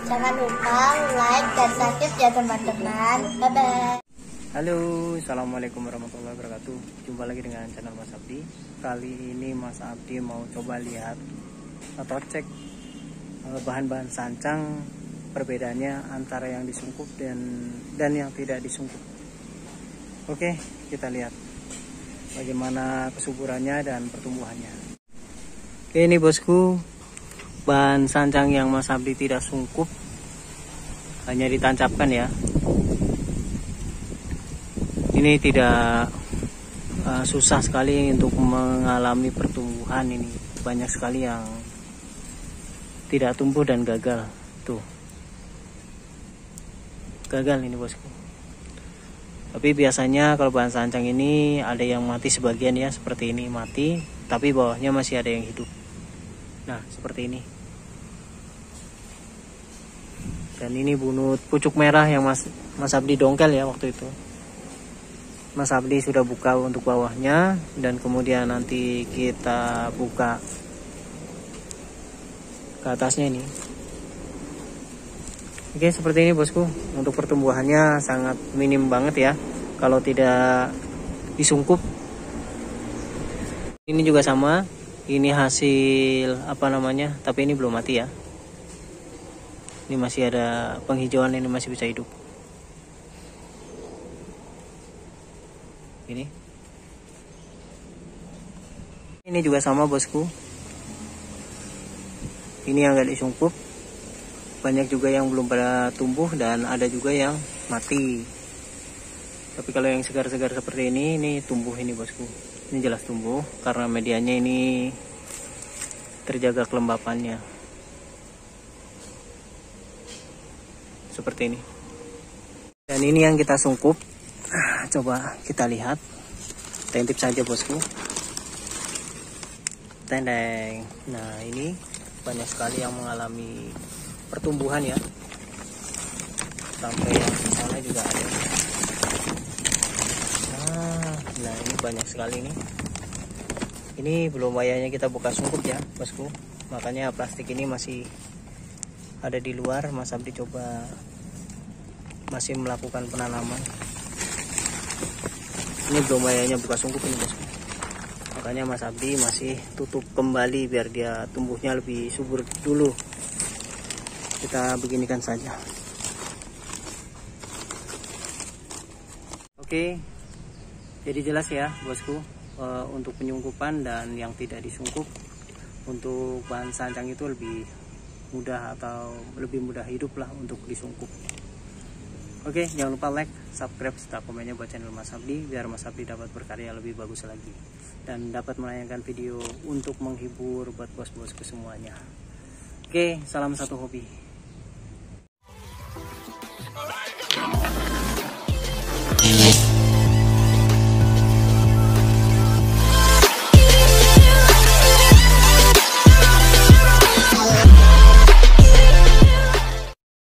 Jangan lupa like dan subscribe ya teman-teman. Bye-bye. Halo, assalamualaikum warahmatullahi wabarakatuh. Jumpa lagi dengan channel Mas Abdi. Kali ini Mas Abdi mau coba lihat atau cek bahan-bahan sancang, perbedaannya antara yang disungkup dan yang tidak disungkup. Oke, kita lihat bagaimana kesuburannya dan pertumbuhannya. Oke, ini bosku, bahan sancang yang Mas Abdi tidak sungkup, hanya ditancapkan ya. Ini tidak susah sekali untuk mengalami pertumbuhan. Ini banyak sekali yang tidak tumbuh dan gagal. Tuh, gagal ini bosku. Tapi biasanya kalau bahan sancang ini ada yang mati sebagian ya, seperti ini mati, tapi bawahnya masih ada yang hidup. Nah, seperti ini. Dan ini bunut pucuk merah yang Mas Abdi dongkel ya waktu itu. Mas Abdi sudah buka untuk bawahnya, dan kemudian nanti kita buka ke atasnya ini. Oke, seperti ini bosku. Untuk pertumbuhannya sangat minim banget ya kalau tidak disungkup. Ini juga sama. Ini hasil apa namanya, tapi ini belum mati ya. Ini masih ada penghijauan, ini masih bisa hidup. Ini juga sama bosku. Ini yang gak disungkup. Banyak juga yang belum pada tumbuh dan ada juga yang mati. Tapi kalau yang segar-segar seperti ini tumbuh ini bosku. Ini jelas tumbuh karena medianya ini terjaga kelembapannya. Seperti ini. Dan ini yang kita sungkup. Coba kita lihat. Kita intip saja bosku. Tendeng. Nah, ini banyak sekali yang mengalami pertumbuhan ya. Sampai yang di sana juga ada. Nah, ini banyak sekali nih. Ini belum wayanya kita buka sungkup ya bosku. Makanya plastik ini masih ada di luar. Mas Abdi coba masih melakukan penanaman. Ini belum wayanya buka sungkup ini bosku. Makanya Mas Abdi masih tutup kembali biar dia tumbuhnya lebih subur dulu. Kita beginikan saja. Oke, jadi jelas ya bosku, untuk penyungkupan dan yang tidak disungkup. Untuk bahan sancang itu lebih mudah atau lebih mudah hidup lah untuk disungkup. Oke, jangan lupa like, subscribe, serta komennya buat channel Mas Abdi biar Mas Abdi dapat berkarya lebih bagus lagi dan dapat menayangkan video untuk menghibur buat bos-bosku semuanya. Oke, salam satu hobi.